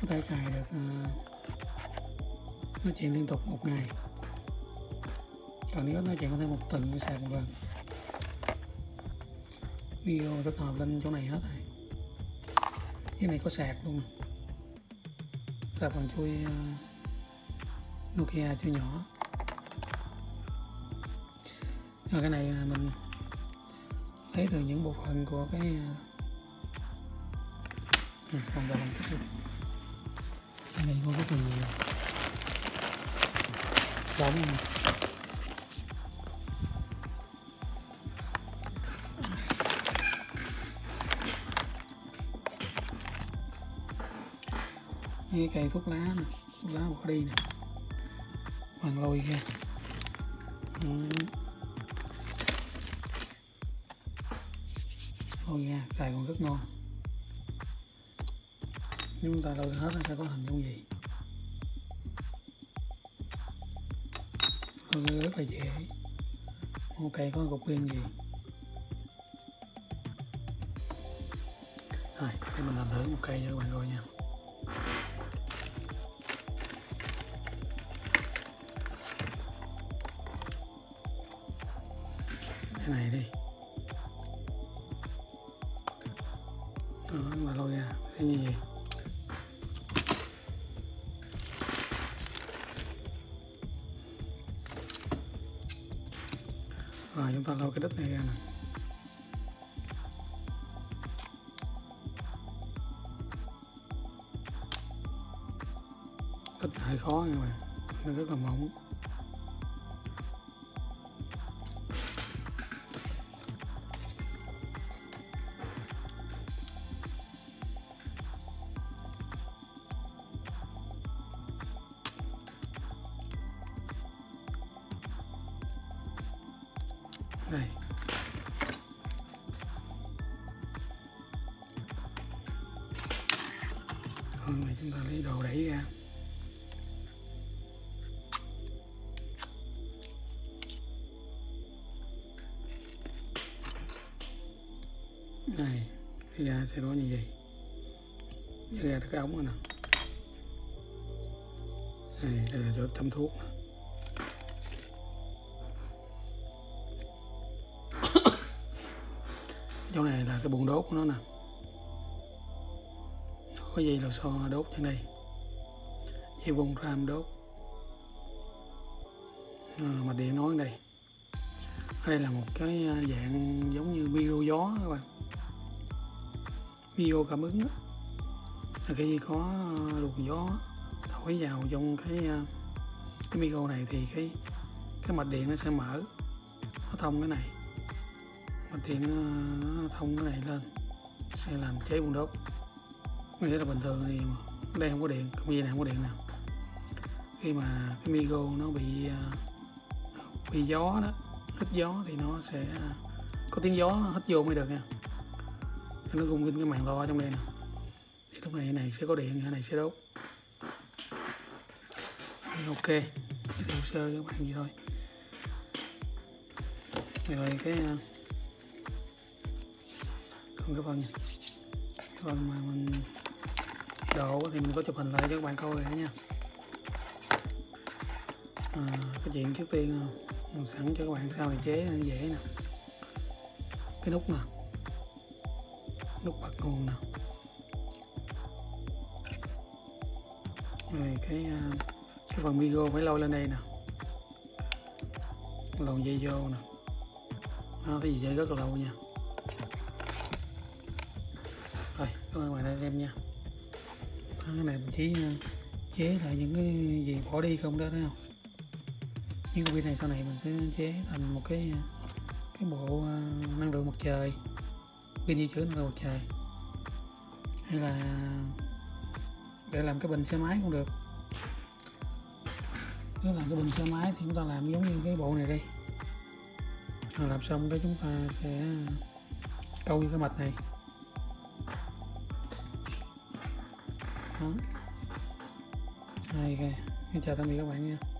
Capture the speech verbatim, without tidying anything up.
có thể xài được uh, nói chuyện liên tục một ngày. Còn nếu nói chuyện có thể một tuần mới xài một lần. Video tích hợp lên chỗ này hết rồi. Cái này có sạc luôn, sạc bằng chuôi uh, Nokia siêu nhỏ. Rồi cái này mình lấy từ những bộ phận của cái uh, không vào bằng cách luôn. Cái này có cái phần đóng cái cây thuốc lá nè, thuốc lá bỏ đi nè, bằng lôi ra. Ừ. Lôi ra xài còn rất ngon. Nếu chúng ta lôi hết nó sẽ có hình giống gì. Lôi rất là dễ. Ok, có cục pin gì. Rồi, để mình làm thử một cây cho các bạn coi nha. Cái này đi. Đó, mà lôi ra sẽ như vậy. Rồi chúng ta lôi cái đít này ra nè. Đít hơi khó nha các bạn, nó rất là mỏng. Đây. Còn này chúng ta lấy đồ đẩy ra. Này, cái ra sẽ có như vậy. Cái ra cái ống rồi nè. Này, đây là chỗ chăm thuốc nè. Chỗ này là cái buồng đốt của nó nè, có dây lò xo đốt trên đây, dây bông ram đốt, à, mạch điện nối đây. Ở đây là một cái dạng giống như micro gió các bạn, micro cảm ứng đó. Khi có luồng gió thổi vào trong cái cái micro này thì cái cái mạch điện nó sẽ mở, nó thông cái này. Mạch điện nó thông cái này lên sẽ làm cháy buồng đốt. Nghĩa là bình thường thì đây không có điện, không gì này không có điện nào. Khi mà cái micro nó bị bị gió đó, hít gió thì nó sẽ có tiếng gió hít vô mới được nha. Nó rung lên cái màn lo trong đây nè. Thì lúc này cái này sẽ có điện, cái này sẽ đốt. Ok, giới thiệu sơ cho các bạn gì thôi. Rồi cái còn cái phần cái phần mà mình độ thì mình có chụp hình lại cho các bạn coi rồi nha. À, cái chuyện trước tiên mình sẵn cho các bạn sau này chế nó dễ nè. Cái nút nè, nút bật nguồn nè. Rồi cái cái phần micro phải lôi lên đây nè, lồng dây vô nè. Đó, cái gì dây rất là lâu nha. Rồi, cảm ơn các bạn đã xem nha. Đó, cái này mình chỉ chế lại những cái gì bỏ đi không đó, thấy không? Những cái pin này sau này mình sẽ chế thành một cái cái bộ năng lượng mặt trời, pin dự trữ năng lượng mặt trời, hay là để làm cái bình xe máy cũng được. Nếu làm cái bình xe máy thì chúng ta làm giống như cái bộ này đi. Rồi làm xong cái chúng ta sẽ câu cái mạch này. Đó. Đây, okay. Chào tạm biệt các bạn nha.